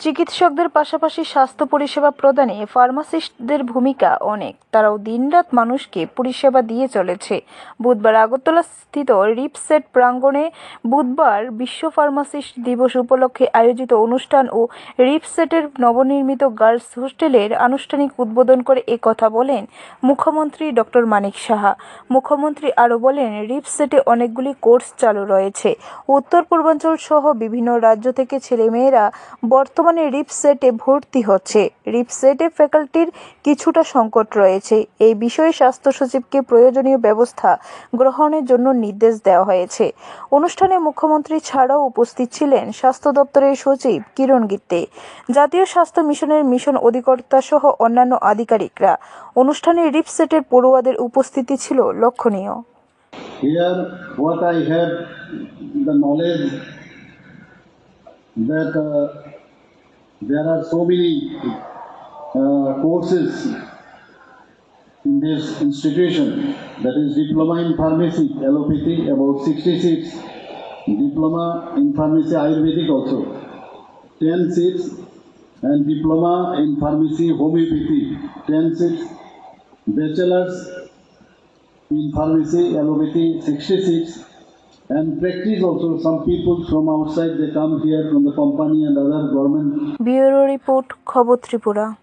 চিকিৎসকদের পাশাপাশি স্বাস্থ্য পরিষেবা প্রদানে ফার্মাসিস্টদের ভূমিকা অনেক। তারাও দিনরাত মানুষকে পরিষেবা দিয়ে চলেছে। বুধবার আগরতলা স্থিত রিপসেট প্রাঙ্গণে বুধবার বিশ্ব ফার্মাসিস্ট দিবস উপলক্ষে আয়োজিত অনুষ্ঠান ও রিপসেটের নবনির্মিত গার্লস হোস্টেলের আনুষ্ঠানিক উদ্বোধন করে একথা বলেন মুখ্যমন্ত্রী ডক্টর মানিক সাহা। মুখ্যমন্ত্রী আরও বলেন, রিপসেটে অনেকগুলি কোর্স চালু রয়েছে। উত্তর পূর্বাঞ্চল সহ বিভিন্ন রাজ্য থেকে ছেলেমেয়েরা বর্তমানে রিপসেটে ভর্তি হচ্ছে। রিপসেটে ফ্যাকাল্টির কিছুটা সংকট রয়েছে। এই বিষয়ে স্বাস্থ্য সচিবকে প্রয়োজনীয় ব্যবস্থা গ্রহণের জন্য নির্দেশ দেওয়া হয়েছে। অনুষ্ঠানে মুখ্যমন্ত্রী ছাড়াও উপস্থিত ছিলেন স্বাস্থ্য দপ্তরের সচিব কিরণ গিত্তে, জাতীয় স্বাস্থ্য মিশনের মিশন অধিকর্তা সহ অন্যান্য আধিকারিকরা। অনুষ্ঠানে রিপসেটের পড়ুয়াদের উপস্থিতি ছিল লক্ষণীয়। Here, what I have the knowledge that there are so many courses in this institution, that is diploma in pharmacy, allopathy about 60 seats, diploma in pharmacy ayurvedic also 10 seats, and diploma in pharmacy homeopathy 10 seats, bachelor's in pharmacy allopathy 66, and practice also. Some people from outside, they come here from the company and other government. Bureau report, খবর ত্রিপুরা।